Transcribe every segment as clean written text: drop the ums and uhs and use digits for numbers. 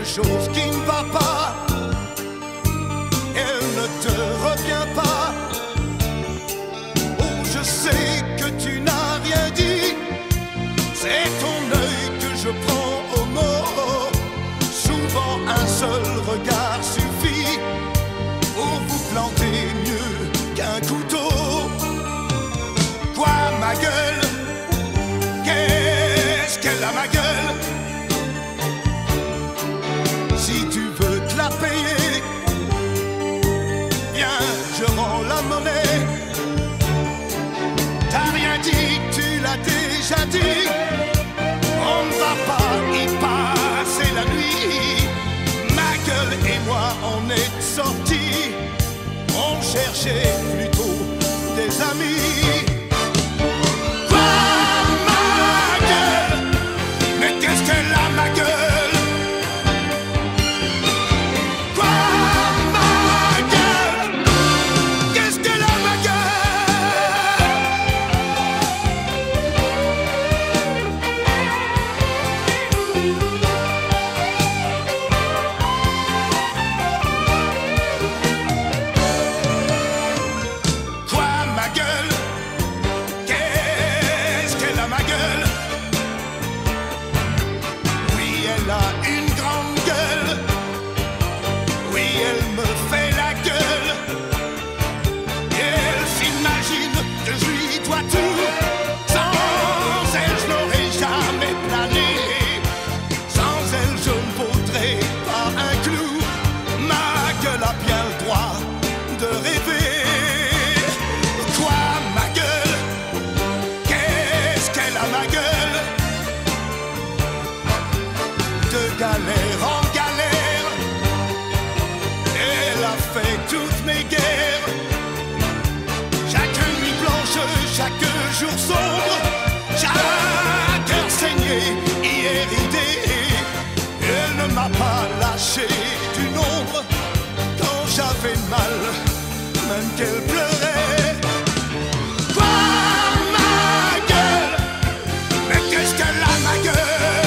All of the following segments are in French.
quelque chose qui ne va pas. Elle ne te revient pas. Oh, je sais que tu n'as rien dit. C'est ton œil que je prends au mot. Souvent un seul regard suffit pour vous planter mieux qu'un couteau. Quoi, ma gueule? Qu'est-ce qu'elle a, ma gueule? Si tu veux te la payer, viens, je rends la monnaie. T'as rien dit, tu l'as déjà dit. On ne va pas y passer la nuit. Ma gueule et moi, on est sortis. On cherchait plutôt des amis. Quoi, ma gueule? Mais qu'est-ce qu'elle a, ma gueule? Galère en galère, elle a fait toutes mes guerres. Chaque nuit blanche, chaque jour sombre, chaque heure saignée, irritée. Elle ne m'a pas lâché du nombre quand j'avais mal, même qu'elle pleurait. Quoi, ma gueule? Mais qu'est-ce qu'elle a, ma gueule?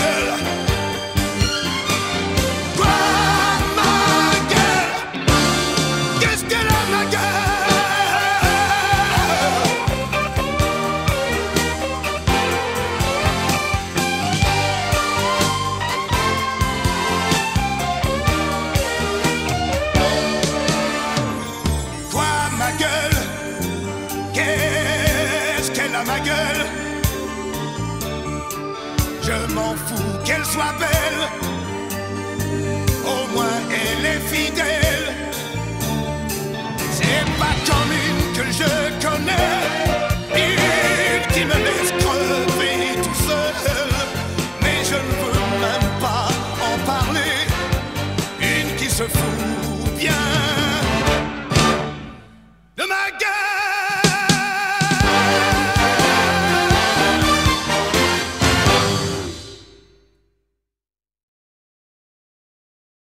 Ma gueule, je m'en fous qu'elle soit belle, au moins elle est fidèle. C'est pas comme une que je connais, une qui me laisse crever tout seul. Mais je ne veux même pas en parler, une qui se fout bien